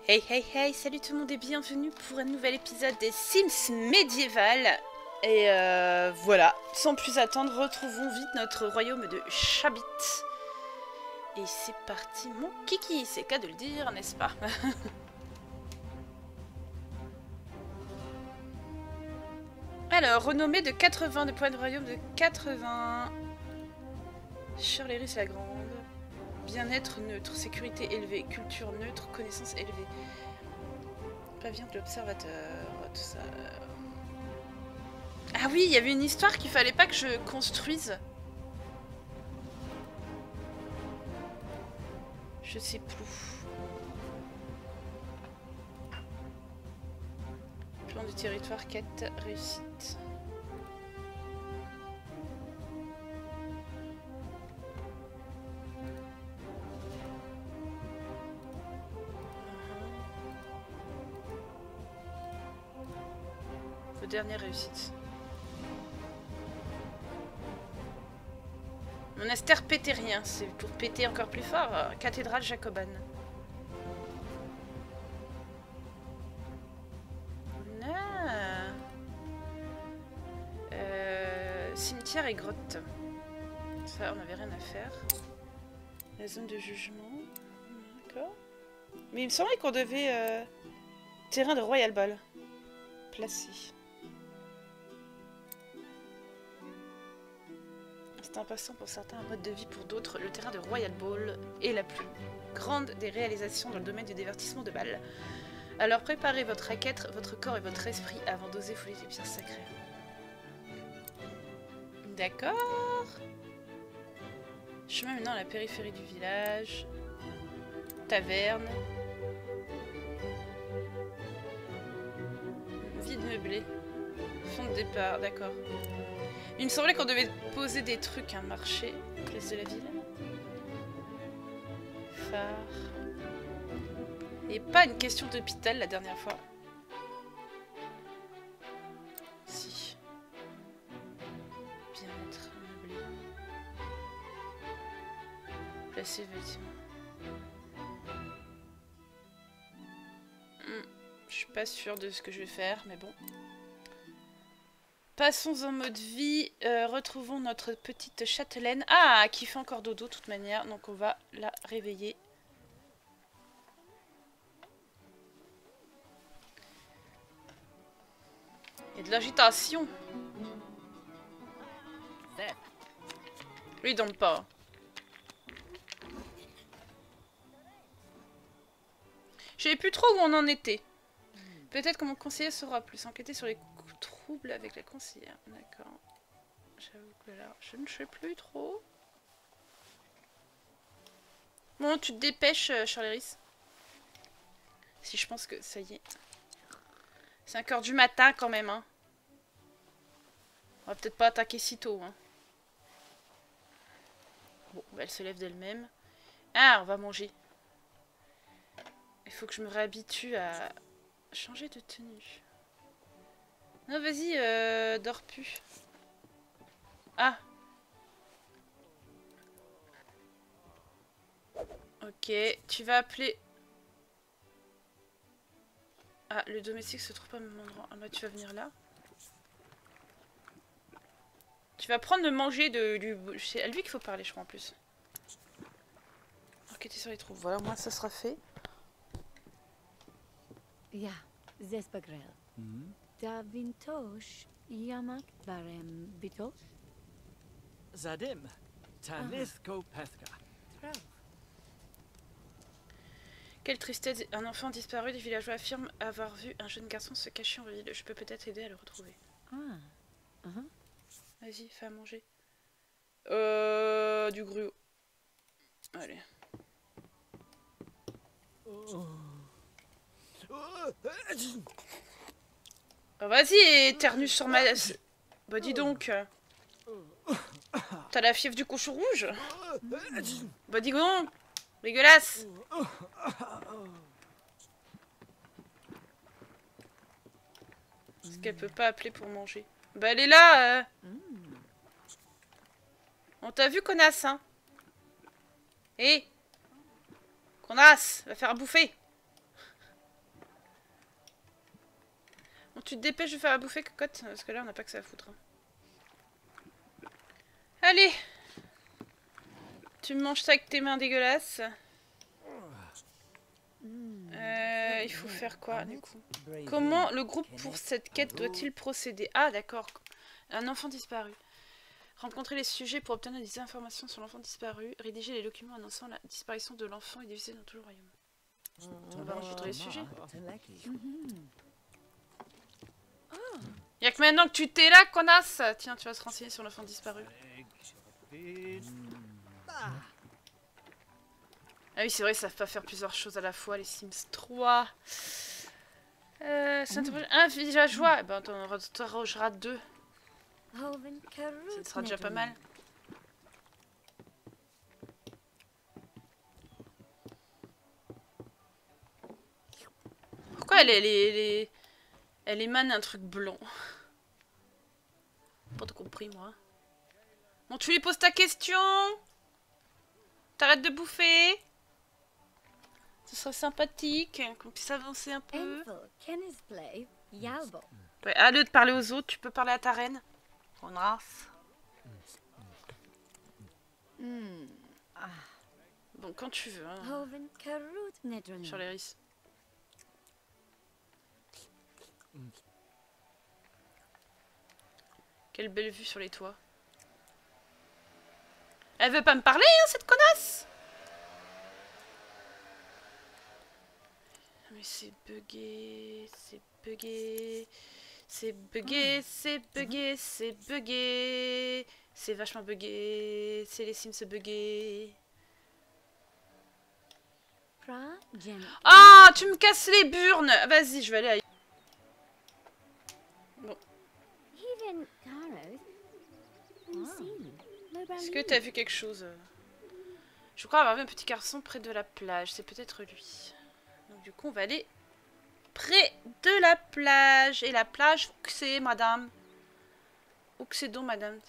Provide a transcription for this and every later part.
Hey hey hey, salut tout le monde et bienvenue pour un nouvel épisode des Sims médiéval. Et voilà, sans plus attendre, retrouvons vite notre royaume de Chabit. Et c'est parti mon kiki, c'est qu'à de le dire, n'est-ce pas? Alors, renommée de 80, de points de royaume de 80. Shirley la Grande. Bien-être neutre, sécurité élevée, culture neutre, connaissance élevée. Pavillon de l'observateur, tout ça. Ah oui, il y avait une histoire qu'il fallait pas que je construise. Je sais plus. Plan du territoire, quête, réussite. Vos dernières réussites. Monastère pétérien, c'est pour péter encore plus fort. Cathédrale jacobane. Ah. Cimetière et grotte. Ça, on n'avait rien à faire. La zone de jugement. D'accord. Mais il me semblait qu'on devait... terrain de Royal Ball. Placé. C'est impatient pour certains, un mode de vie pour d'autres. Le terrain de Royal Ball est la plus grande des réalisations dans le domaine du divertissement de Bâle. Alors préparez votre raquette, votre corps et votre esprit avant d'oser fouler les pierres sacrées. D'accord. Chemin maintenant à la périphérie du village. Taverne. Vide meublé. Fond de départ, d'accord. Il me semblait qu'on devait poser des trucs à un marché. Place de la ville. Phare. Et pas une question d'hôpital la dernière fois. Si. Bien-être meublé. Placer le bâtiment. Je suis pas sûre de ce que je vais faire, mais bon. Passons en mode vie. Retrouvons notre petite châtelaine. Ah, qui fait encore dodo de toute manière. Donc on va la réveiller. Il y a de l'agitation. Lui, il donne pas. Je savais plus trop où on en était. Peut-être que mon conseiller saura plus enquêter sur les troubles avec la conseillère. D'accord. J'avoue que là, je ne sais plus trop. Bon, tu te dépêches, Charleris. Si je pense que ça y est. C'est 5 h du matin quand même, hein. On va peut-être pas attaquer si tôt, hein. Bon, bah, elle se lève d'elle-même. Ah, on va manger. Il faut que je me réhabitue à changer de tenue. Non, vas-y, dors plus. Ah. Ok, tu vas appeler... Ah, le domestique se trouve pas au même endroit. Ah bah tu vas venir là. Tu vas prendre le manger du... C'est à lui qu'il faut parler, je crois, en plus. Enquêter sur les trous. Voilà, au moins ça sera fait. Ja, Zespagrel. Da Vintosh, Yamak Barem Bitos. Zadim, Tanith Kopethka. Quelle tristesse, un enfant disparu des villageois affirme avoir vu un jeune garçon se cacher en ville. Je peux peut-être aider à le retrouver. Vas-y, fais à manger. Du gruau. Allez. Oh, vas-y, éternue sur ma... Bah dis donc. T'as la fièvre du cochon rouge? Bah dis donc. Dégueulasse. Est-ce qu'elle peut pas appeler pour manger? Bah elle est là. On t'a vu, connasse, hein? Hé, connasse, va faire bouffer. tu te dépêches de faire à bouffer, cocotte, parce que là, on n'a pas que ça à foutre. Hein. Allez! Tu me manges ça avec tes mains dégueulasses. Il faut faire quoi, du coup? Comment le groupe pour cette quête doit-il procéder? Ah, d'accord. Un enfant disparu. Rencontrer les sujets pour obtenir des informations sur l'enfant disparu. Rédiger les documents annonçant la disparition de l'enfant et diffuser dans tout le royaume. On va rencontrer les sujets. Y'a que maintenant que tu t'es là, connasse! Tiens, tu vas se renseigner sur l'enfant disparu. Ah oui, c'est vrai, ils savent pas faire plusieurs choses à la fois, les Sims 3. Un villageois. Eh ben, on en interrogera 2. Ça sera déjà pas mal. Pourquoi elle émane un truc blanc? Pas tout compris, moi. Bon, tu lui poses ta question. T'arrêtes de bouffer. Ce serait sympathique qu'on puisse avancer un peu. Ouais, à lieu de parler aux autres, tu peux parler à ta reine. On race. Bon, quand tu veux. Hein. Sur les risques. Quelle belle vue sur les toits. Elle veut pas me parler, hein, cette connasse! Mais c'est bugué, c'est bugué, c'est bugué, c'est bugué, c'est bugué, c'est vachement bugué, c'est les Sims bugués. Ah, tu me casses les burnes! Vas-y, je vais aller ailleurs. Bon. Est-ce que t'as vu quelque chose? Je crois avoir vu un petit garçon près de la plage. C'est peut-être lui. Donc du coup, on va aller près de la plage. Et la plage, où que c'est, madame? Où que c'est donc, madame?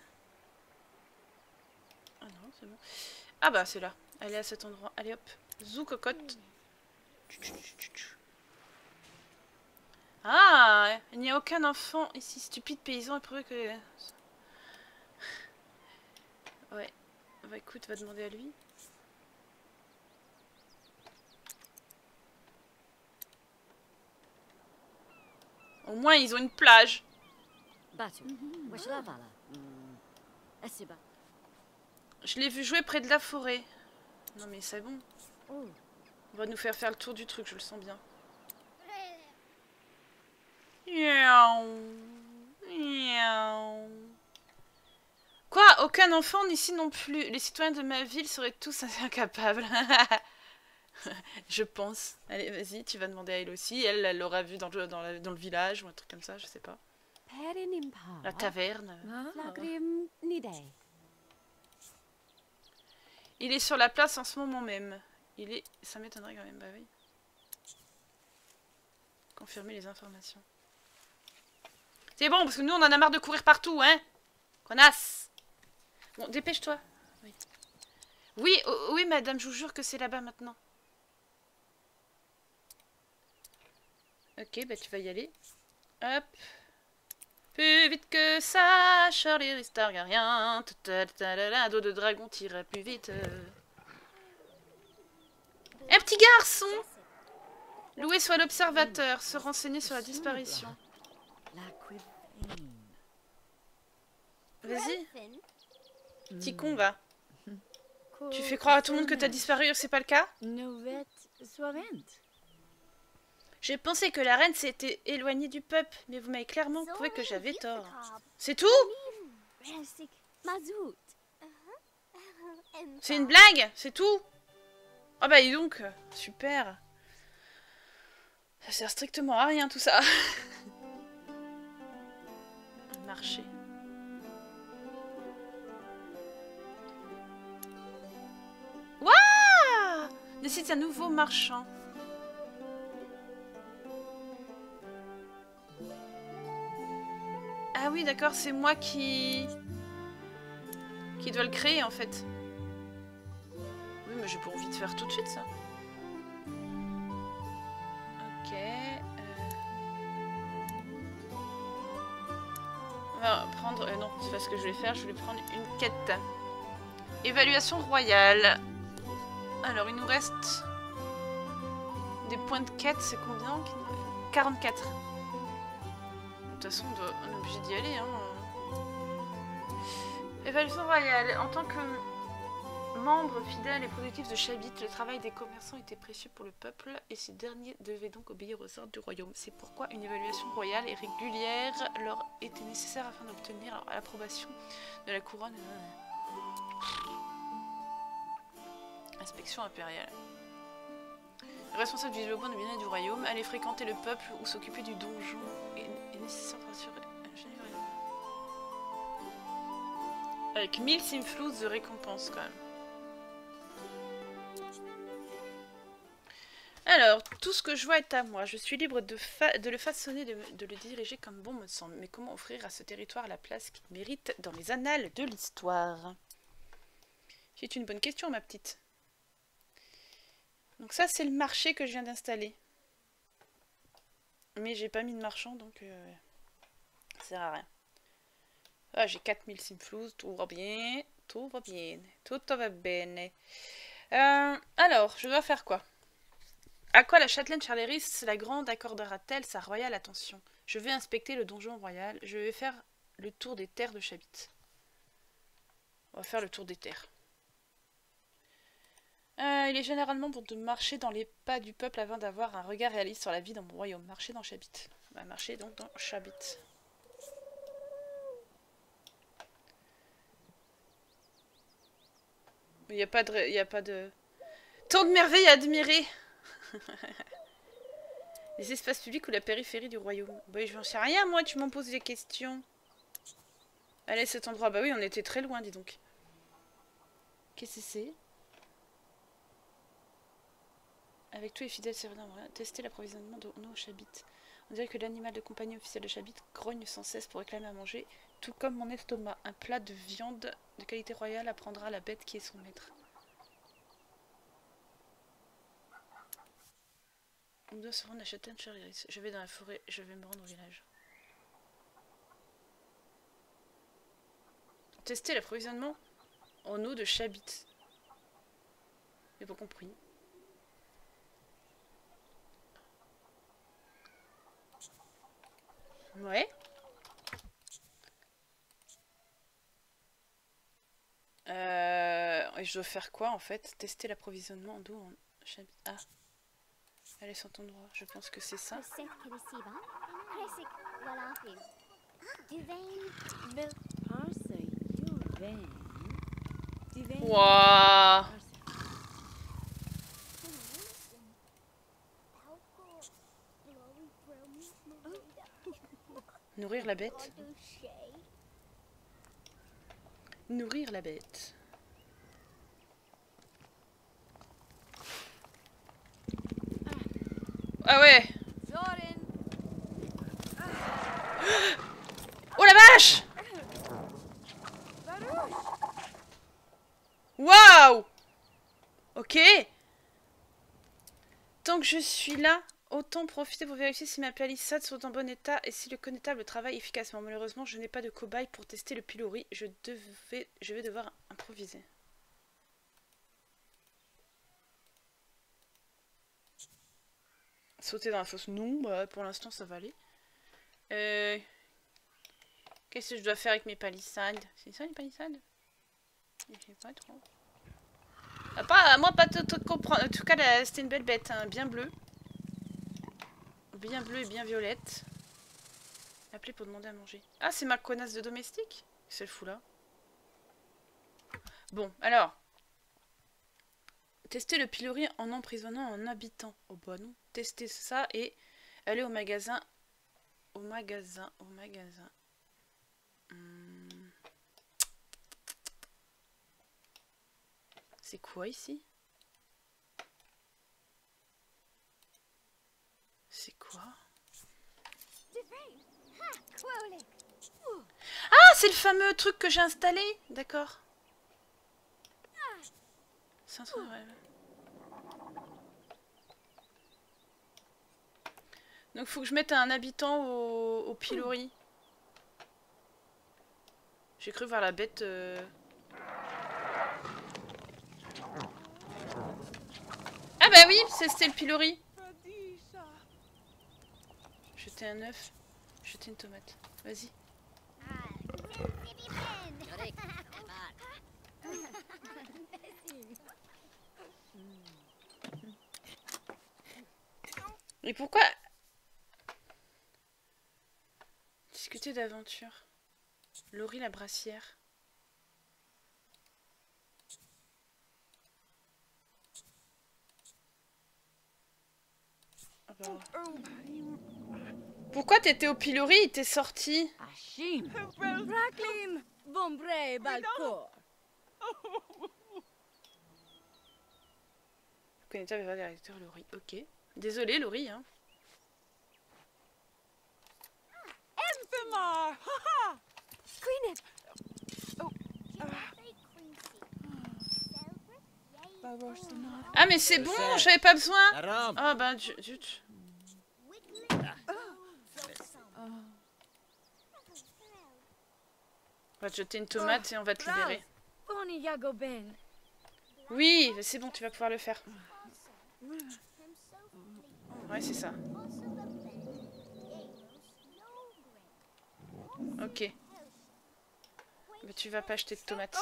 Ah non, c'est bon. Ah bah, c'est là. Elle est à cet endroit. Allez hop. Zou, cocotte. Ah, il n'y a aucun enfant ici. Stupide paysan, éprouvé que... Ouais. Bah écoute, va demander à lui. Au moins, ils ont une plage. Je l'ai vu jouer près de la forêt. Non mais c'est bon. On va nous faire le tour du truc, je le sens bien. Quoi? Aucun enfant ici non plus. Les citoyens de ma ville seraient tous incapables. Je pense. Allez, vas-y, tu vas demander à elle aussi. Elle l'aura vu dans le village ou un truc comme ça, je sais pas. La taverne. Il est sur la place en ce moment même. Il est... Ça m'étonnerait quand même, bah oui. Confirmer les informations. C'est bon, parce que nous, on en a marre de courir partout, hein. Connasse. Bon, dépêche-toi. Oui. Oui, oui, madame, je vous jure que c'est là-bas maintenant. Ok, bah tu vas y aller. Hop. Plus vite que ça, Shirley Reese Targaryen. Un dos de dragon tire plus vite. Un petit garçon. Loué soit l'observateur, se renseigner sur la disparition. Vas-y. Petit con, va. Tu fais croire à tout le monde que t'as disparu, c'est pas le cas? J'ai pensé que la reine s'était éloignée du peuple, mais vous m'avez clairement prouvé que j'avais tort. C'est tout? C'est une blague? C'est tout? Ah bah dis donc, super. Ça sert strictement à rien tout ça. Un marché. Waouh! Décide un nouveau marchand. Ah oui, d'accord, c'est moi qui dois le créer en fait. Oui, mais j'ai pas envie de faire tout de suite ça. Ok. va prendre... non, c'est pas ce que je vais faire. Je vais prendre une quête. Évaluation royale. Alors, il nous reste... des points de quête, c'est combien? 44. De toute façon, on est obligé d'y aller. Hein. Évaluation royale. En tant que membre fidèle et productif de Chabit, le travail des commerçants était précieux pour le peuple et ces derniers devaient donc obéir aux ordres du royaume. C'est pourquoi une évaluation royale et régulière leur était nécessaire afin d'obtenir l'approbation de la couronne. Inspection impériale. Le responsable du développement du bien-être du royaume allait fréquenter le peuple ou s'occuper du donjon est nécessaire pour assurer un génie royal. Avec 1000 simflous de récompense quand même. Alors, tout ce que je vois est à moi. Je suis libre de le façonner, de le diriger comme bon me semble. Mais comment offrir à ce territoire la place qu'il mérite dans les annales de l'histoire? C'est une bonne question, ma petite. Donc ça, c'est le marché que je viens d'installer. Mais j'ai pas mis de marchand, donc ça sert à rien. Ah, j'ai 4000 simflous, tout va bien, tout va bien, tout va bene. Alors, je dois faire quoi? À quoi la châtelaine Charleris la Grande accordera-t-elle sa royale attention? Je vais inspecter le donjon royal. Je vais faire le tour des terres de Chabit. On va faire le tour des terres. Il est généralement bon de marcher dans les pas du peuple afin d'avoir un regard réaliste sur la vie dans mon royaume. Marcher dans Chabit. On va marcher donc dans Chabit. Il n'y a pas de... Tant de merveilles à admirer. Les espaces publics ou la périphérie du royaume. Bah, je n'en sais rien, moi, tu m'en poses des questions. Allez, cet endroit. Bah oui, on était très loin, dis donc. Qu'est-ce que c'est? Avec tous les fidèles serviteurs, tester l'approvisionnement d'eau au Chabit. On dirait que l'animal de compagnie officiel de Chabit grogne sans cesse pour réclamer à manger, tout comme mon estomac. Un plat de viande de qualité royale apprendra à la bête qui est son maître. On doit se rendre à Châtelaine Charleris. Je vais dans la forêt, je vais me rendre au village. Tester l'approvisionnement en eau de Chabit. J'ai pas compris. Ouais. Et je dois faire quoi en fait? Tester l'approvisionnement d'eau en Chabit. Ah. Elle est sur ton droit, je pense que c'est ça. Waouh! Nourrir la bête. Nourrir la bête. Ah ouais! Oh la vache! Waouh! Ok. Tant que je suis là, autant profiter pour vérifier si ma palissade sont en bon état et si le connétable travaille efficacement. Malheureusement, je n'ai pas de cobaye pour tester le pilori. Je vais devoir improviser. Sauter dans la fosse? Non, bah, pour l'instant ça va aller. Qu'est-ce que je dois faire avec mes palissades? C'est ça les palissades? Je sais pas trop. Moi pas tout comprendre. En tout cas, c'était une belle bête, hein, bien bleue. Bien bleue et bien violette. Appelez pour demander à manger. Ah, c'est ma connasse de domestique? C'est le fou là. Bon, alors. Tester le pilori en emprisonnant un habitant. Oh bah non. Tester ça et aller au magasin. Au magasin. C'est quoi ici? C'est quoi? Ah, c'est le fameux truc que j'ai installé. D'accord. C'est un truc vrai. Donc faut que je mette un habitant au pilori. J'ai cru voir la bête... Ah bah oui, c'était le pilori. Jeter un œuf, jeter une tomate. Vas-y. Et pourquoi discuter d'aventure? Laurie la brassière. Ah bah. Pourquoi t'étais au pilori? Il t'est sorti. Ashim. Raklim. Bombre balcor. Vous connaissez le directeur Laurie. Ok. Désolée Laurie, hein. Queen. Ah mais c'est bon, j'avais pas besoin. Ah bah zut. On va te jeter une tomate et on va te libérer. Oui, c'est bon, tu vas pouvoir le faire. Ouais, c'est ça. Ok. Mais tu vas pas acheter de tomates.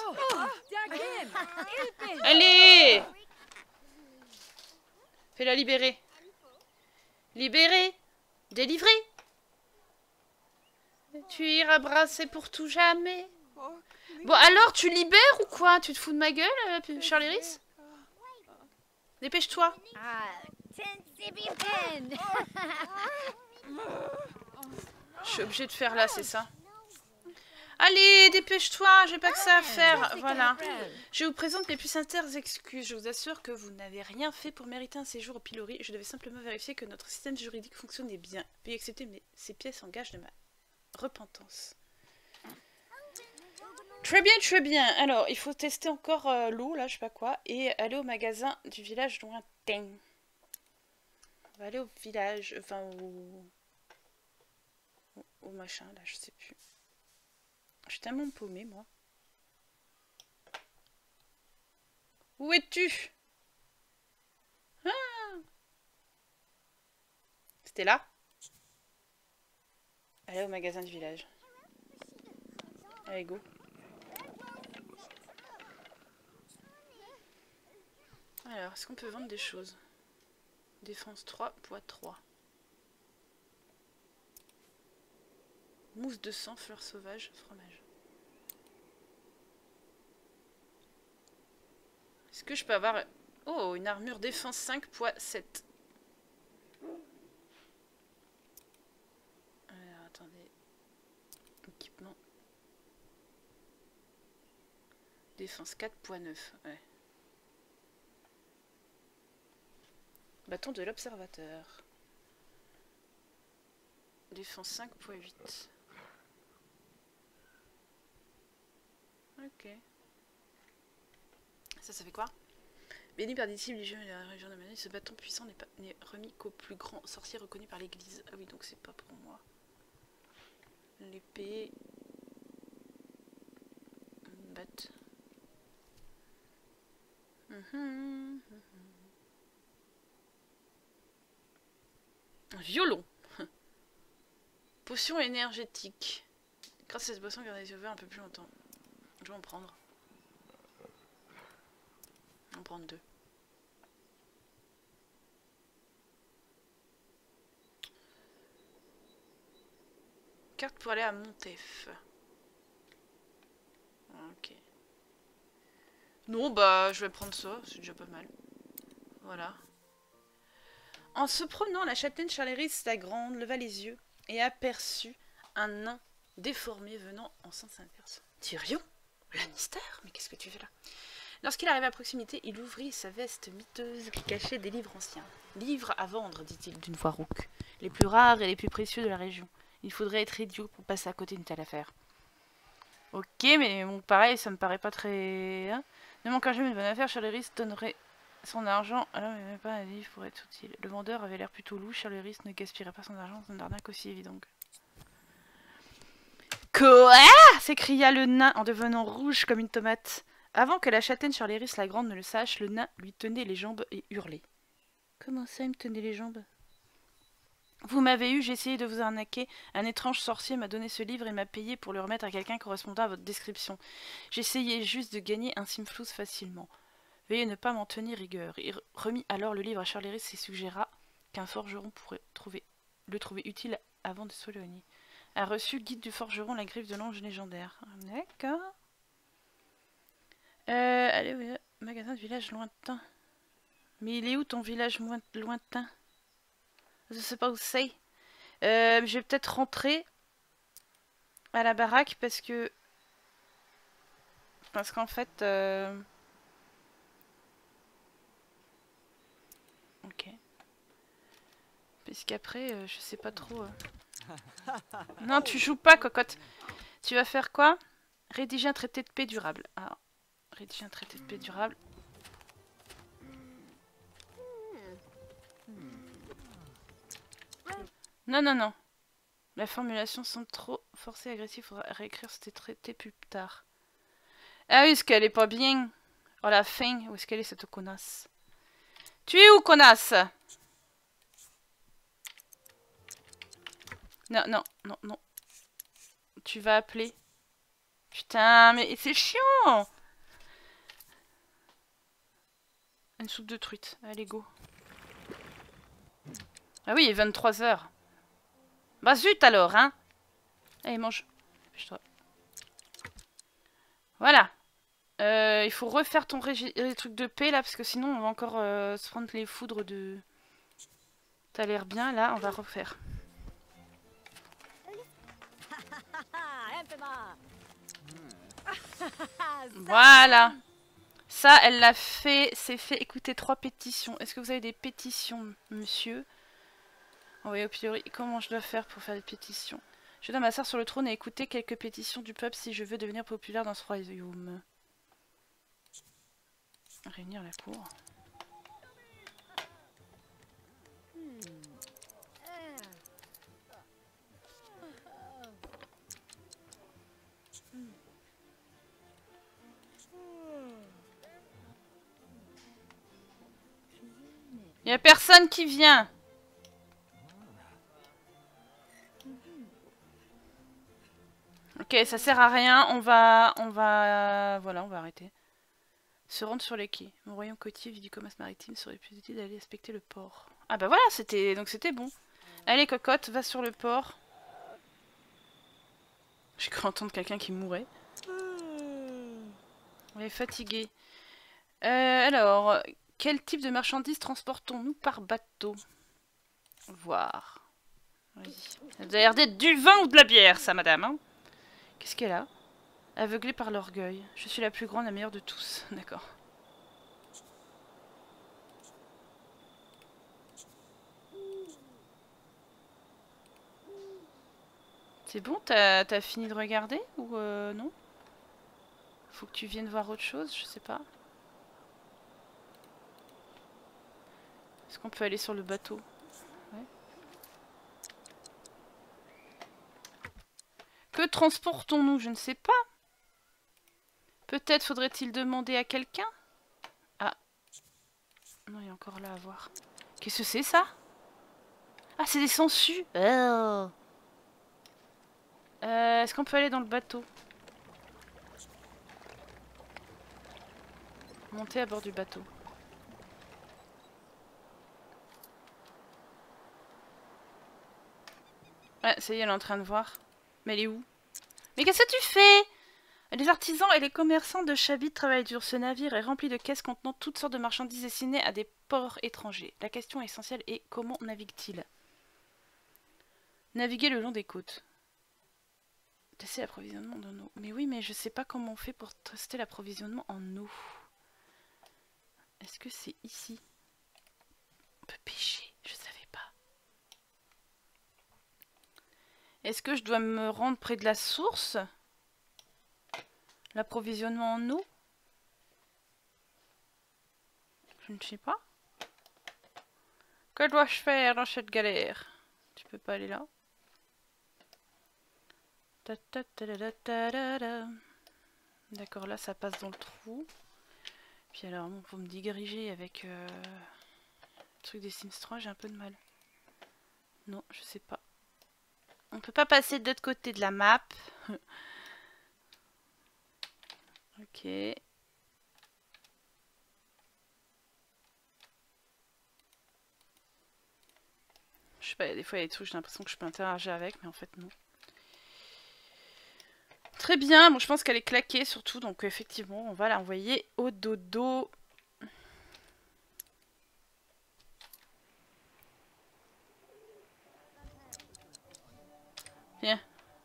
Allez! Fais-la libérer. Libérer. Délivrer. Tu iras brasser pour tout jamais. Bon, alors, tu libères ou quoi? Tu te fous de ma gueule, Charlie Rhys? Dépêche-toi. Je suis obligée de faire là, c'est ça? Allez, dépêche-toi, j'ai pas que ça à faire. Voilà. Je vous présente mes plus sincères excuses. Je vous assure que vous n'avez rien fait pour mériter un séjour au pilori. Je devais simplement vérifier que notre système juridique fonctionnait bien. Puis accepter ces pièces en gage de ma repentance. Très bien, très bien. Alors, il faut tester encore l'eau, là, je sais pas quoi, et aller au magasin du village lointain. On va aller au village, enfin au machin, là, je sais plus. Je suis tellement paumée, moi. Où es-tu? Ah, c'était là? Aller au magasin du village. Allez, go. Alors, est-ce qu'on peut vendre des choses? Défense 3, poids 3. Mousse de sang, fleurs sauvages, fromage. Est-ce que je peux avoir... Oh, une armure défense 5, poids 7. Alors, attendez. Équipement. Défense 4, poids 9. Ouais. Bâton de l'observateur. Défense 5, poids 8. Ok. Ça fait quoi? Béni par des disciples du jeu de la région de Manu, ce bâton puissant n'est remis qu'au plus grand sorcier reconnu par l'église. Ah oui, donc c'est pas pour moi. L'épée. Batte. Un violon. Potion énergétique. Grâce à cette boisson, gardez les yeux ouverts un peu plus longtemps. Je vais en prendre. Je vais en prendre 2. Carte pour aller à Montef. Ok. Non, bah, je vais prendre ça. C'est déjà pas mal. Voilà. En se promenant, la châtelaine Charlie Rhys la Grande leva les yeux et aperçut un nain déformé venant en sens inverse. Tyrion, Lannister, mais qu'est-ce que tu fais là? Lorsqu'il arriva à proximité, il ouvrit sa veste miteuse qui cachait des livres anciens. Livres à vendre, dit-il d'une voix rauque. Les plus rares et les plus précieux de la région. Il faudrait être idiot pour passer à côté d'une telle affaire. Ok, mais bon, pareil, ça me paraît pas très... Hein, ne manquant jamais une bonne affaire, Charlie Rhys donnerait son argent, alors il n'y avait pas un livre pour être utile. Le vendeur avait l'air plutôt louche, Charlie Rhys ne gaspillerait pas son argent dans un arnaque aussi évident. Quoi? S'écria le nain en devenant rouge comme une tomate. Avant que la châtelaine Charléris la Grande ne le sache, le nain lui tenait les jambes et hurlait. Comment ça, il me tenait les jambes? Vous m'avez eu, j'ai essayé de vous arnaquer. Un étrange sorcier m'a donné ce livre et m'a payé pour le remettre à quelqu'un correspondant à votre description. J'essayais juste de gagner un simflous facilement. Veuillez ne pas m'en tenir rigueur. Il remit alors le livre à Charléris et suggéra qu'un forgeron pourrait le trouver utile avant de s'éloigner. A reçu guide du forgeron la griffe de l'ange légendaire. D'accord. Allez, oui, magasin de village lointain. Mais il est où ton village lointain? Je sais pas où c'est. Je vais peut-être rentrer à la baraque parce qu'en fait... Ok. Puisqu'après, je sais pas trop... Non, tu joues pas, cocotte. Tu vas faire quoi? Rédiger un traité de paix durable. Alors, rédiger un traité de paix durable. Non, non, non. La formulation semble trop forcée et agressive. Faudra réécrire ce traité plus tard. Ah oui, est-ce qu'elle est pas bien? Oh la fin. Où est-ce qu'elle est cette connasse? Tu es où, connasse? Non, non, non, non. Tu vas appeler. Putain, mais c'est chiant. Une soupe de truite. Allez, go. Ah oui, il est 23 h. Bah zut alors, hein. Allez, mange. Voilà. Il faut refaire ton truc de paix, là, parce que sinon, on va encore se prendre les foudres de... T'as l'air bien, là, on va refaire. Voilà. Ça, elle l'a fait. C'est fait. Écoutez, 3 pétitions. Est-ce que vous avez des pétitions, monsieur? Oui, a priori, comment je dois faire pour faire des pétitions? Je dois m'asseoir sur le trône et écouter quelques pétitions du peuple si je veux devenir populaire dans ce royaume. Réunir la cour. Il n'y a personne qui vient. Ok, ça sert à rien. Voilà, on va arrêter. Se rendre sur les quais. Mon royaume côtier vit du commerce maritime, serait plus utile d'aller inspecter le port. Ah bah voilà, c'était bon. Allez, cocotte, va sur le port. J'ai cru entendre quelqu'un qui mourait. On est fatigué. Alors, quel type de marchandises transportons-nous par bateau? Voir. Oui. Ça doit l'air d'être du vin ou de la bière, ça, madame. Hein. Qu'est-ce qu'elle a? Aveuglée par l'orgueil. Je suis la plus grande, la meilleure de tous. D'accord. C'est bon, t'as fini de regarder ou non? Faut que tu viennes voir autre chose, je sais pas. Est-ce qu'on peut aller sur le bateau? Ouais. Que transportons-nous? Je ne sais pas. Peut-être faudrait-il demander à quelqu'un? Ah. Non, il est encore là à voir. Qu'est-ce que c'est ça? Ah, c'est des sangsues. Oh. Est-ce qu'on peut aller dans le bateau? Monter à bord du bateau. Ah, ça y est, elle est en train de voir. Mais elle est où? Mais qu'est-ce que tu fais? Les artisans et les commerçants de Chabit travaillent dur. Ce navire est rempli de caisses contenant toutes sortes de marchandises destinées à des ports étrangers. La question essentielle est comment navigue-t-il? Naviguer le long des côtes. Tester l'approvisionnement en eau. Mais oui, mais je sais pas comment on fait pour tester l'approvisionnement en eau. Est-ce que c'est ici? On peut pêcher, je savais pas. Est-ce que je dois me rendre près de la source? L'approvisionnement en eau? Je ne sais pas. Que dois-je faire dans cette galère? Tu peux pas aller là? D'accord, là ça passe dans le trou. Puis alors, bon, pour me diriger avec le truc des Sims 3, j'ai un peu de mal. Non, je sais pas. On peut pas passer de l'autre côté de la map. Ok. Je sais pas, des fois il y a des trucs, j'ai l'impression que je peux interagir avec, mais en fait non. Très bien, bon je pense qu'elle est claquée surtout, donc effectivement on va l'envoyer au dodo. Viens.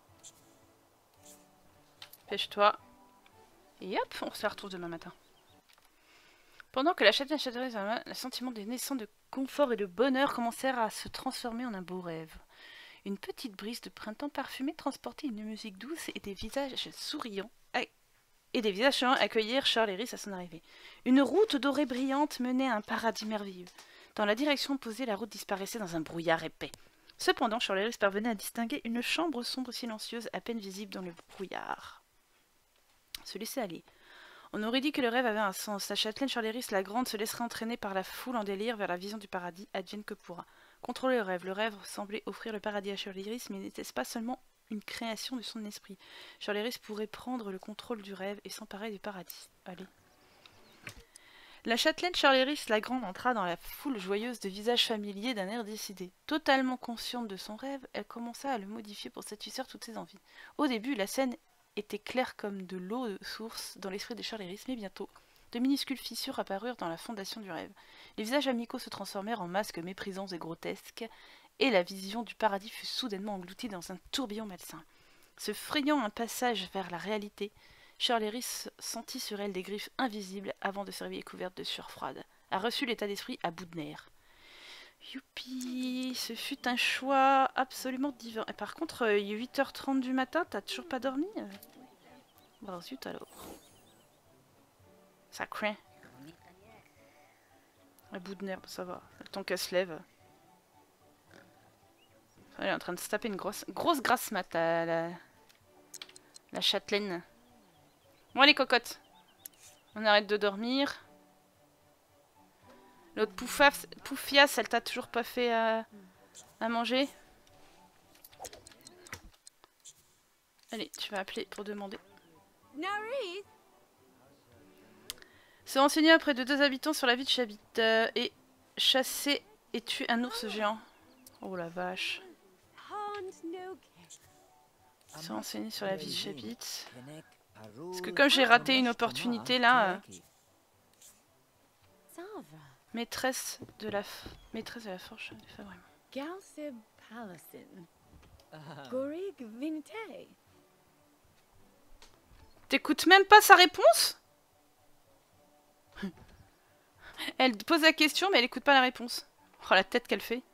Pêche-toi. Et hop, on se la retrouve demain matin. Pendant que la châtaigne chatouillait, le sentiment des naissants de confort et de bonheur commencèrent à se transformer en un beau rêve. Une petite brise de printemps parfumé transportait une musique douce et des visages souriants accueillirent Charles et Rhys à son arrivée. Une route dorée brillante menait à un paradis merveilleux. Dans la direction opposée, la route disparaissait dans un brouillard épais. Cependant, Charles et Rhys parvenaient à distinguer une chambre sombre silencieuse à peine visible dans le brouillard. Se laisser aller. On aurait dit que le rêve avait un sens. La châtelaine Charles et Rhys la Grande se laisserait entraîner par la foule en délire vers la vision du paradis, advienne que pourra. Contrôler le rêve. Le rêve semblait offrir le paradis à Charles et Rhys, mais n'était-ce pas seulement une création de son esprit? Charles et Rhys pourrait prendre le contrôle du rêve et s'emparer du paradis. Allez. La châtelaine Charles et Rhys la Grande entra dans la foule joyeuse de visages familiers d'un air décidé. Totalement consciente de son rêve, elle commença à le modifier pour satisfaire toutes ses envies. Au début, la scène était claire comme de l'eau de source dans l'esprit de Charles et Rhys, mais bientôt, de minuscules fissures apparurent dans la fondation du rêve. Les visages amicaux se transformèrent en masques méprisants et grotesques, et la vision du paradis fut soudainement engloutie dans un tourbillon malsain. Se frayant un passage vers la réalité, Charles et Rhys sentit sur elle des griffes invisibles avant de se réveiller couverte de sueur froide. A reçu l'état d'esprit à bout de nerfs. Youpi, ce fut un choix absolument divin. Et par contre, il est 8h30 du matin, t'as toujours pas dormi? Bah zut alors. Ça craint. À bout de nerfs, ça va. Le temps qu'elle se lève. Elle est en train de se taper une grosse grasse mat, la châtelaine. Bon allez cocotte. On arrête de dormir. L'autre Poufias, elle t'a toujours pas fait à manger? Allez, tu vas appeler pour demander. Se renseigner auprès de 2 habitants sur la vie de Chabit et chasser et tuer un ours géant. Oh la vache. Se renseigner sur la vie de Chabit. Parce que comme j'ai raté une opportunité là... Maîtresse de la forge des Favrim. T'écoutes même pas sa réponse? Elle pose la question mais elle écoute pas la réponse. Oh la tête qu'elle fait.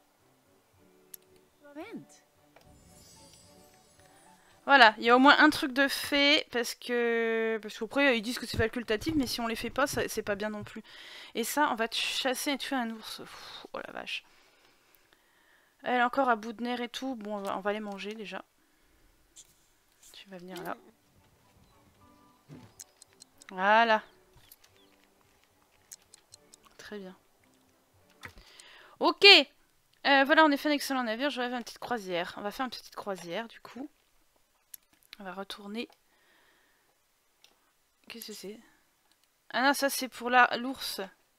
Voilà, il y a au moins un truc de fait parce qu'après ils disent que c'est facultatif mais si on les fait pas c'est pas bien non plus. Et ça on va chasser et tuer un ours. Pff, oh la vache. Elle est encore à bout de nerfs et tout. Bon on va les manger déjà. Tu vas venir là. Voilà. Très bien. Ok. Voilà, on est fait un excellent navire. Je rêve une petite croisière. On va faire une petite croisière du coup. On va retourner. Qu'est-ce que c'est? Ah non, ça c'est pour l'ours.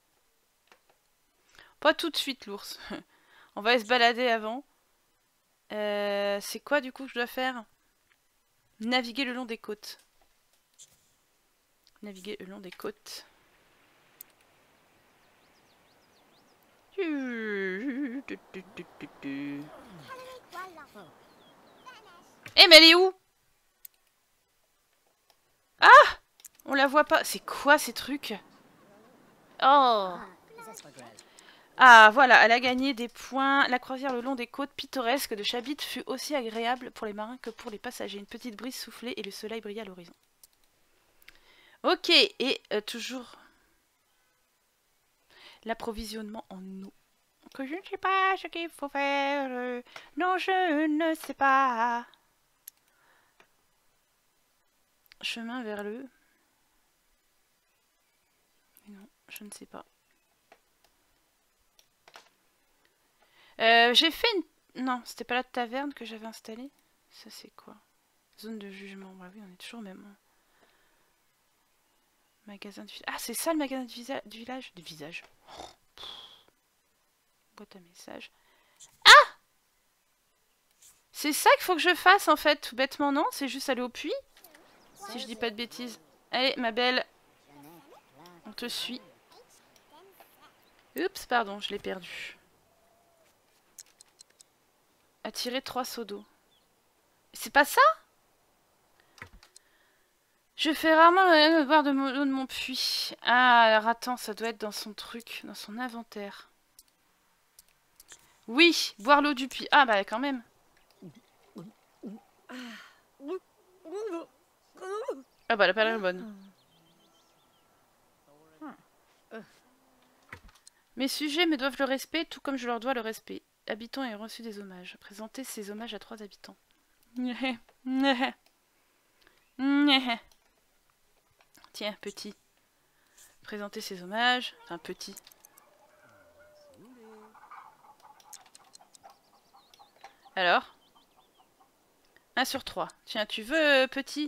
Pas tout de suite l'ours. On va aller se balader avant. C'est quoi du coup que je dois faire? Naviguer le long des côtes. Naviguer le long des côtes. Eh mais elle est où? Ah! On la voit pas. C'est quoi ces trucs? Oh! Ah voilà, elle a gagné des points. La croisière le long des côtes pittoresques de Chabit fut aussi agréable pour les marins que pour les passagers. Une petite brise soufflait et le soleil brillait à l'horizon. Ok, et toujours l'approvisionnement en eau. Que je ne sais pas ce qu'il faut faire. Non, je ne sais pas. Chemin vers le... Non, je ne sais pas. J'ai fait une... Non, c'était pas la taverne que j'avais installée. Ça c'est quoi? Zone de jugement. Bah oui, on est toujours même. Magasin de village. Ah, c'est ça le magasin du village? Du visage. Oh, boîte à messages. Ah! C'est ça qu'il faut que je fasse en fait, tout bêtement, non? C'est juste aller au puits? Si je dis pas de bêtises. Allez, ma belle. On te suit. Oups, pardon, je l'ai perdu. Attirer 3 seaux d'eau. C'est pas ça? Je fais rarement me boire de l'eau de mon puits. Ah, alors attends, ça doit être dans son truc, dans son inventaire. Oui, boire l'eau du puits. Ah bah quand même. Ah bah elle a pas l'air bonne. Mes sujets me doivent le respect, tout comme je leur dois le respect. Habitants ayant reçu des hommages. Présenter ces hommages à 3 habitants. Tiens, petit. Présenter ses hommages. Enfin, petit. Alors 1 sur 3. Tiens, tu veux, petit?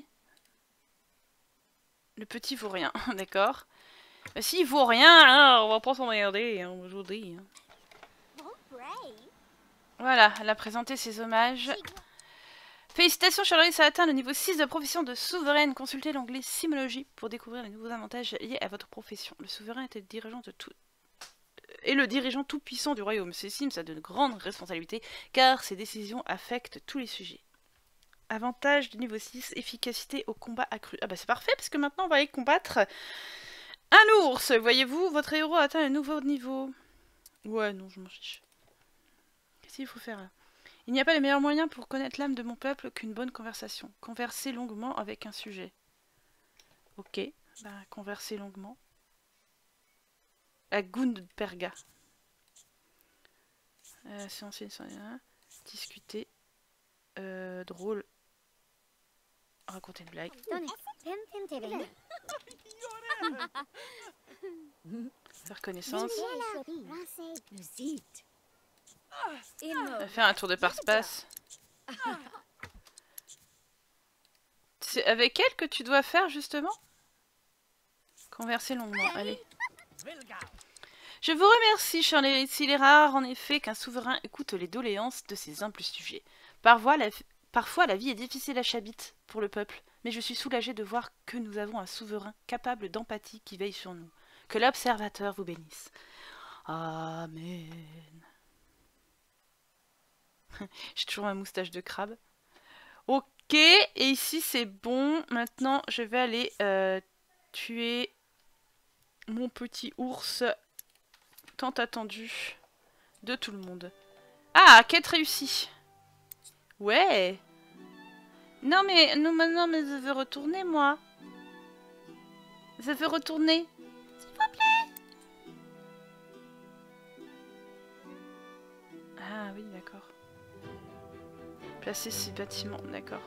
Le petit vaut rien, d'accord. Bah, s'il vaut rien, hein, on va pas s'emmerder hein, aujourd'hui. Hein. Voilà, elle a présenté ses hommages. Félicitations, Charlotte, ça a atteint le niveau 6 de la profession de souveraine. Consultez l'onglet Simologie pour découvrir les nouveaux avantages liés à votre profession. Le souverain était le dirigeant de tout... est le dirigeant tout-puissant du royaume. Ces Sims a de grandes responsabilités car ses décisions affectent tous les sujets. Avantage du niveau 6, efficacité au combat accru. Ah bah c'est parfait parce que maintenant on va aller combattre un ours. Voyez-vous, votre héros a atteint un nouveau niveau. Ouais, non, je m'en fiche. Qu'est-ce qu'il faut faire là? Il n'y a pas de meilleur moyen pour connaître l'âme de mon peuple qu'une bonne conversation. Converser longuement avec un sujet. Ok, bah converser longuement. À Gundperga. Discuter. Drôle. Raconter une blague. Faire connaissance. Faire un tour de passe-passe. C'est avec elle que tu dois faire justement? Converser longuement, allez. Je vous remercie, Charlie. S'il est rare en effet qu'un souverain écoute les doléances de ses simples sujets. Parfois la vie est difficile à Chabit pour le peuple, mais je suis soulagée de voir que nous avons un souverain capable d'empathie qui veille sur nous. Que l'observateur vous bénisse. Amen. J'ai toujours ma moustache de crabe. Ok, et ici c'est bon. Maintenant, je vais aller tuer mon petit ours tant attendu de tout le monde. Ah, quête réussie. Ouais. Non mais je veux retourner moi. Je veux retourner. S'il vous plaît. Ah oui, d'accord. Placer ces bâtiments, d'accord.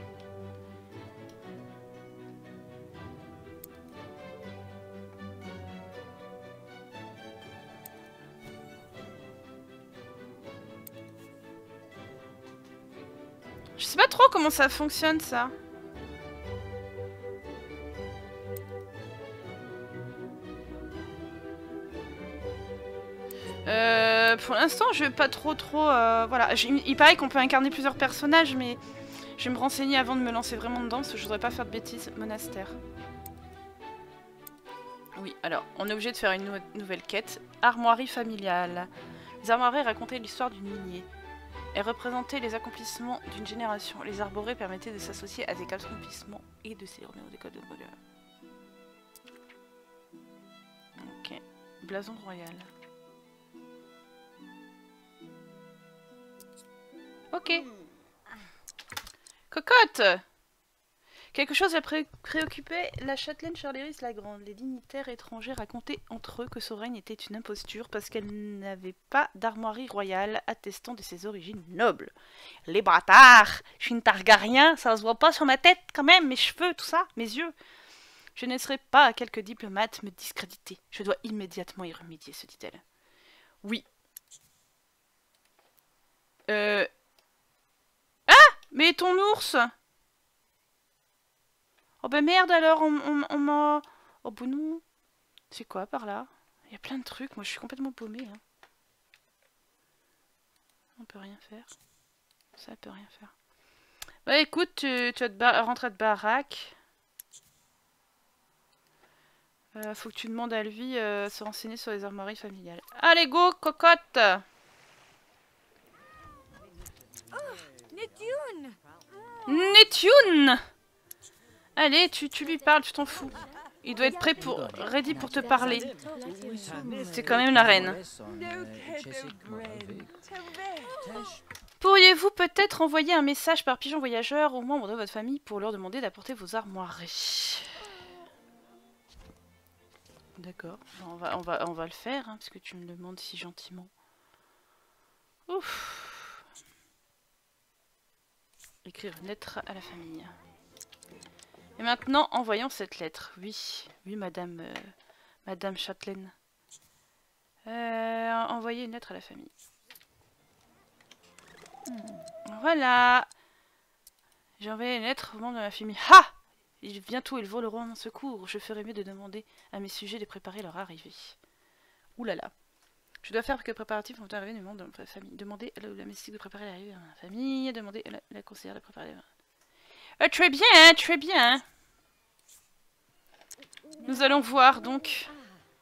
Je sais pas trop comment ça fonctionne ça. Pour l'instant, je vais pas trop... voilà, il paraît qu'on peut incarner plusieurs personnages, mais je vais me renseigner avant de me lancer vraiment dedans, parce que je voudrais pas faire de bêtises. Monastère. Oui, alors, on est obligé de faire une nouvelle quête. Armoirie familiale. Les armoiries racontaient l'histoire d'une lignée. Elles représentaient les accomplissements d'une génération. Les arborées permettaient de s'associer à des accomplissements et de célébrer des codes de bonheur. Ok. Blason royal. Ok. Cocotte! Quelque chose a préoccupé la châtelaine Charléris la Grande. Les dignitaires étrangers racontaient entre eux que son règne était une imposture parce qu'elle n'avait pas d'armoirie royale attestant de ses origines nobles. Les bâtards! Je suis une Targaryen, ça se voit pas sur ma tête quand même, mes cheveux, tout ça, mes yeux. Je ne laisserai pas quelques diplomates me discréditer. Je dois immédiatement y remédier, se dit-elle. Oui. Ah! Mais ton ours! Oh bah merde alors, on m'a... Oh bah non. C'est quoi par là? Il y a plein de trucs, moi je suis complètement paumée. Hein. On peut rien faire. Ça peut rien faire. Bah écoute, tu vas te rentrer à de baraque. Faut que tu demandes à lui se renseigner sur les armoiries familiales. Allez go, cocotte! Netune! Netune! Allez, tu lui parles, tu t'en fous. Il doit être prêt ready pour te parler. C'est quand même la reine. Pourriez-vous peut-être envoyer un message par pigeon voyageur aux membres de votre famille pour leur demander d'apporter vos armoiries? D'accord, on va le faire, hein, parce que tu me le demandes si gentiment. Ouf. Écrire une lettre à la famille. Et maintenant, envoyons cette lettre. Oui, oui, madame Châtelaine. Envoyer une lettre à la famille. Voilà. J'ai envoyé une lettre aux membres de ma famille. Ha! Bientôt, ils voleront à mon secours. Je ferai mieux de demander à mes sujets de préparer leur arrivée. Ouh là là. Je dois faire quelques préparatifs pour l'arrivée des membres de ma famille. Demander à la domestique de préparer l'arrivée de ma famille. Demander à la conseillère de préparer... très bien, très bien. Nous allons voir donc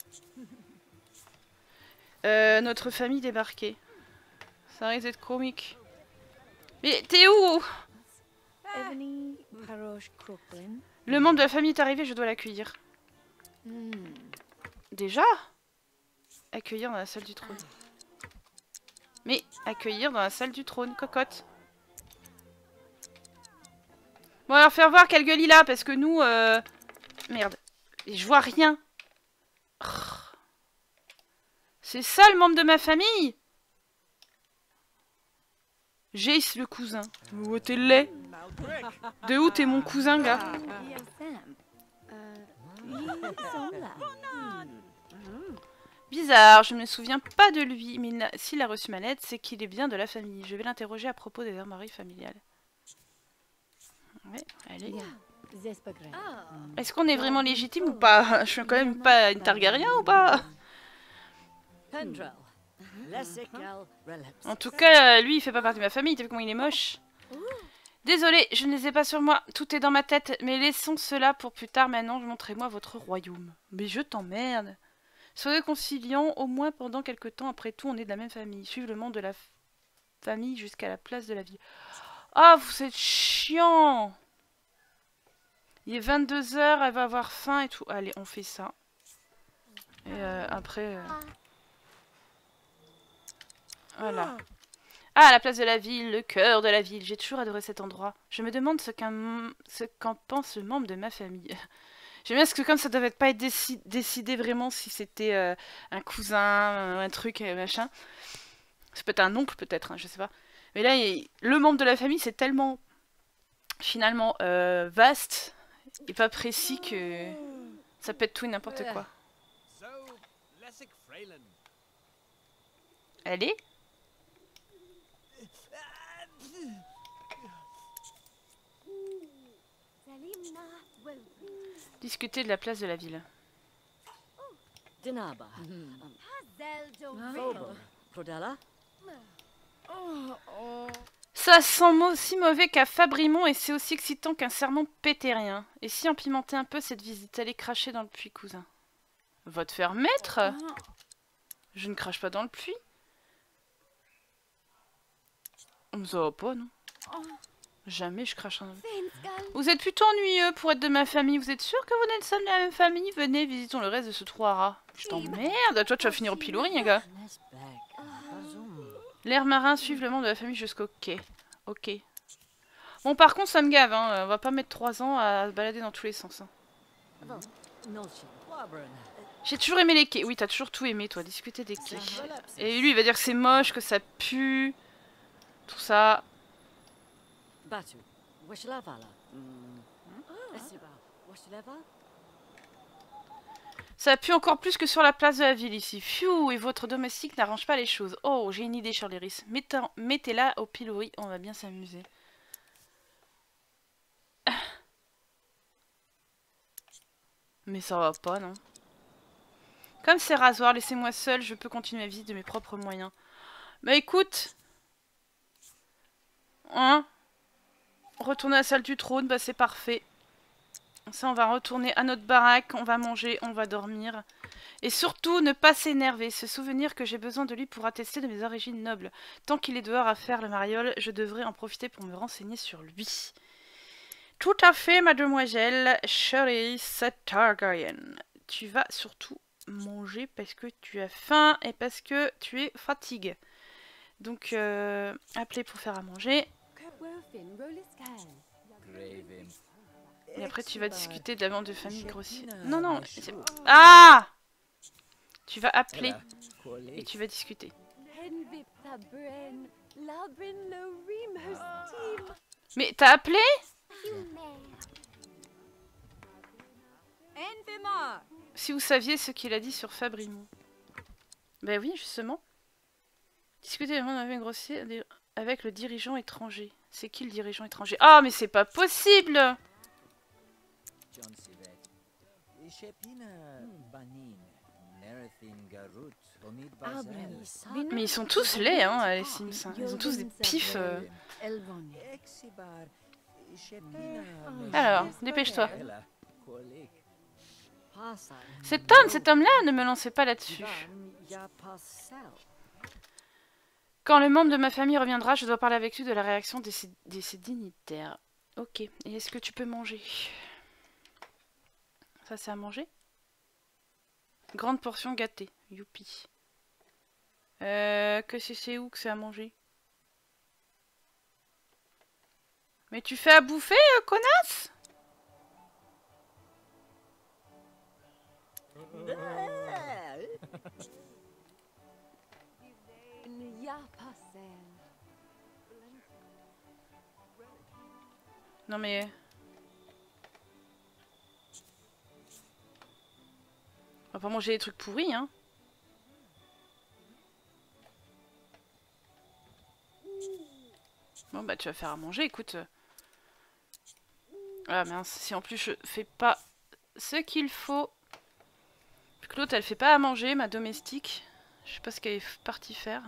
notre famille débarquer. Ça risque d'être comique. Mais t'es où? Le membre de la famille est arrivé, je dois l'accueillir. Déjà? Accueillir dans la salle du trône. Mais accueillir dans la salle du trône, cocotte. Bon alors faire voir quelle gueule il a, parce que nous... Merde. Et je vois rien. C'est ça le membre de ma famille? Jace le cousin. Oh t'es laid. De où t'es mon cousin, gars? Bizarre, je ne me souviens pas de lui, mais s'il a reçu ma lettre, c'est qu'il est bien de la famille. Je vais l'interroger à propos des armoiries familiales. Ouais, allez. Est-ce qu'on est vraiment légitime ou pas? Je suis quand même pas une Targaryen ou pas? En tout cas, lui, il fait pas partie de ma famille. T'as vu comment il est moche? Désolé, je ne les ai pas sur moi. Tout est dans ma tête. Mais laissons cela pour plus tard. Maintenant, montrez-moi votre royaume. Mais je t'emmerde. Soyez conciliants, au moins pendant quelque temps. Après tout, on est de la même famille. Suivez le membre de la famille jusqu'à la place de la ville. Ah, vous êtes chiant! Il est 22 h, elle va avoir faim et tout. Allez, on fait ça. Et après... Voilà. Ah, la place de la ville, le cœur de la ville. J'ai toujours adoré cet endroit. Je me demande ce qu'en pense le membre de ma famille. J'aime bien parce que comme ça devait pas être décidé vraiment si c'était un cousin, un truc, machin. Ça peut être un oncle peut-être, hein, je sais pas. Mais là, le membre de la famille, c'est tellement, finalement, vaste et pas précis que ça peut être tout et n'importe quoi. Allez. Discuter de la place de la ville. Ça sent aussi mauvais qu'à Fabrimont et c'est aussi excitant qu'un serment pétérien. Et si on pimentait un peu cette visite, allez cracher dans le puits, cousin. Va te faire mettre. Je ne crache pas dans le puits. Ça va pas, non? Jamais je crache un... Vous êtes plutôt ennuyeux pour être de ma famille. Vous êtes sûr que vous n'êtes pas de la même famille? Venez, visitons le reste de ce trou à rats. Je t'emmerde. Toi, tu vas finir au pilori, gars. L'air marin suive le membre de la famille jusqu'au quai. Ok. Bon, par contre, ça me gave, hein. On va pas mettre 3 ans à se balader dans tous les sens. Hein. J'ai toujours aimé les quais. Oui, t'as toujours tout aimé, toi, discuter des quais. Et lui, il va dire que c'est moche, que ça pue. Tout ça. Ça pue encore plus que sur la place de la ville ici. Pfiou, et votre domestique n'arrange pas les choses. Oh, j'ai une idée, Charleris. Mettez-la au pilori, on va bien s'amuser. Mais ça va pas, non? Comme c'est rasoir, laissez-moi seul, je peux continuer ma visite de mes propres moyens. Bah écoute... Hein? Retourner à la salle du trône, bah c'est parfait. Ça, on va retourner à notre baraque, on va manger, on va dormir. Et surtout, ne pas s'énerver, se souvenir que j'ai besoin de lui pour attester de mes origines nobles. Tant qu'il est dehors à faire le mariole, je devrais en profiter pour me renseigner sur lui. Tout à fait, mademoiselle Charleris Targaryen. Tu vas surtout manger parce que tu as faim et parce que tu es fatigué. Donc, appelez pour faire à manger. Et après, tu vas discuter de la vente de famille grossière. Non, non. Ah! Tu vas appeler et tu vas discuter. Mais t'as appelé? Si vous saviez ce qu'il a dit sur Fabrimont. Ben oui, justement. Discuter de la vente de famille grossière avec le dirigeant étranger. C'est qui le dirigeant étranger? Ah, mais c'est pas possible! Mais ils sont tous laids, hein, les Sims. Ils ont tous des pifs. Alors, dépêche-toi. Cet homme-là, ne me lancez pas là-dessus. Quand le membre de ma famille reviendra, je dois parler avec lui de la réaction de ses dignitaires. Ok. Et est-ce que tu peux manger? Ça, c'est à manger? Grande portion gâtée. Youpi. Que c'est où que c'est à manger? Mais tu fais à bouffer, connasse? Non mais... On va pas manger des trucs pourris, hein. Bon bah tu vas faire à manger, écoute. Ah mince, si en plus je fais pas ce qu'il faut. Puis que l'autre elle fait pas à manger, ma domestique. Je sais pas ce qu'elle est partie faire.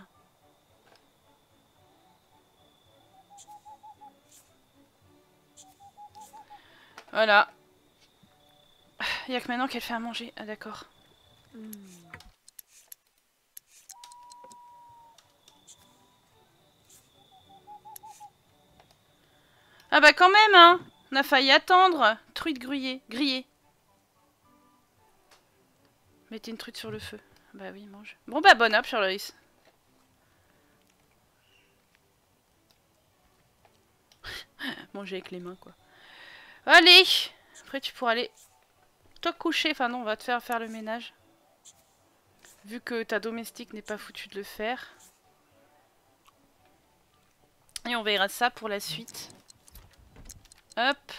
Voilà. Il y a que maintenant qu'elle fait à manger. Ah d'accord. Ah bah quand même, hein. On a failli attendre. Truite grillée. Mettez une truite sur le feu. Bah oui, mange. Bon bah bonne app, Charleris. Manger avec les mains, quoi. Allez. Après tu pourras aller te coucher. Enfin non, on va te faire le ménage. Vu que ta domestique n'est pas foutue de le faire. Et on verra ça pour la suite. Hop.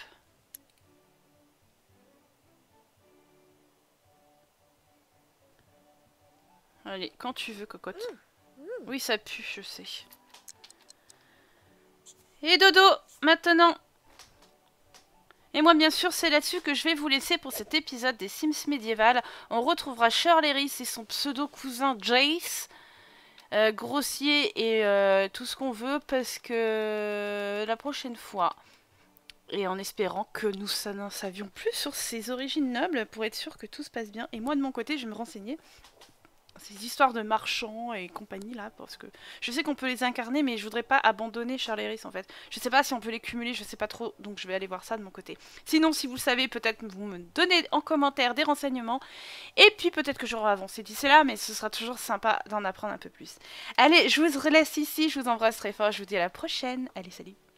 Allez, quand tu veux, cocotte. Oui, ça pue, je sais. Et dodo, maintenant. Et moi, bien sûr, c'est là-dessus que je vais vous laisser pour cet épisode des Sims médiévales. On retrouvera Charleris et son pseudo-cousin Jace. Grossier et tout ce qu'on veut, parce que la prochaine fois... Et en espérant que nous n'en savions plus sur ses origines nobles pour être sûr que tout se passe bien. Et moi de mon côté je vais me renseigner. Ces histoires de marchands et compagnie là. Parce que je sais qu'on peut les incarner mais je voudrais pas abandonner Charleris en fait. Je sais pas si on peut les cumuler, je sais pas trop. Donc je vais aller voir ça de mon côté. Sinon si vous le savez peut-être vous me donnez en commentaire des renseignements. Et puis peut-être que j'aurai avancé d'ici là. Mais ce sera toujours sympa d'en apprendre un peu plus. Allez je vous laisse ici, je vous embrasse très fort. Je vous dis à la prochaine. Allez salut.